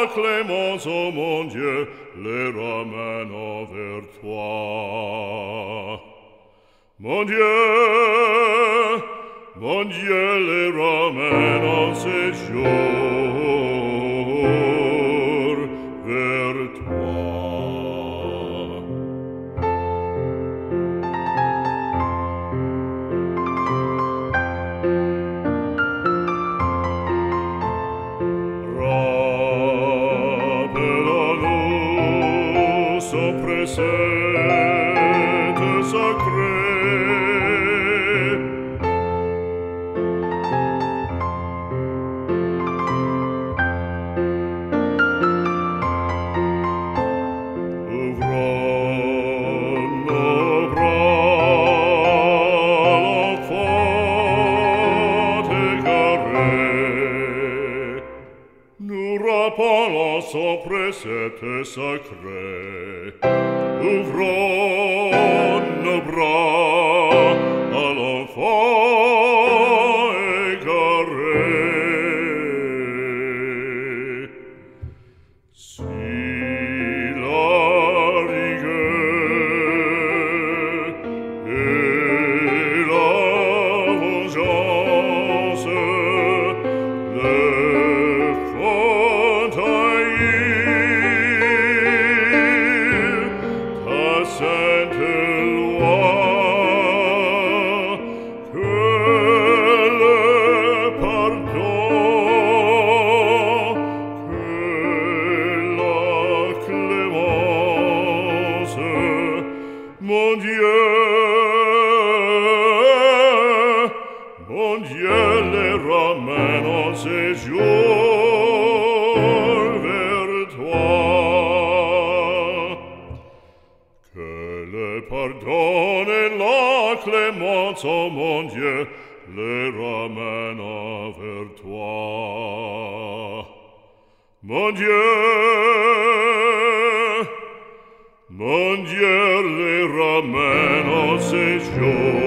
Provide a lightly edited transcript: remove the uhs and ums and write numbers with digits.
la clémence, ô mon Dieu, les ramène vers toi. Mon Dieu, les ramène en séjour vers toi. Rappelle-nous son précepte sacré. Nous rappelons son précepte sacré. Ouvrons nos bras à l'enfant égaré. Si la rigueur et la vengeance sainte loi, que le pardon, que la clémence, mon Dieu, les ramène en séjour vers toi. Que le pardon et la clémence, ô mon Dieu, les ramène vers toi. Mon Dieu, les ramène en séjour